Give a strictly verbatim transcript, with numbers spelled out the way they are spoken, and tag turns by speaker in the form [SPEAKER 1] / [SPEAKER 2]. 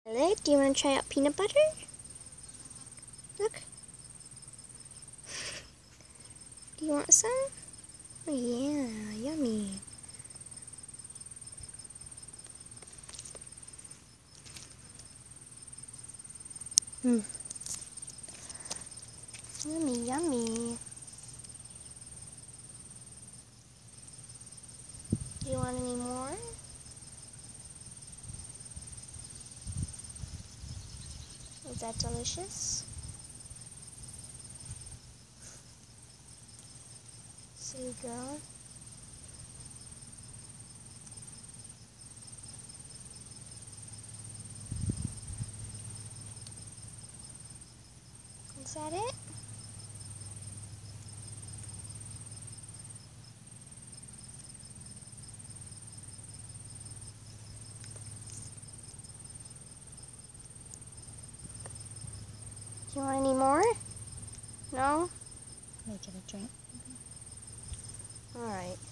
[SPEAKER 1] Violet, do you want to try out peanut butter? Look. Do you want some? Oh yeah, yummy. Hmm. Yummy, yummy. Do you want any more? Is that delicious? Silly girl. Is that it? Do you want any more? No?
[SPEAKER 2] Make it a drink.
[SPEAKER 1] All right.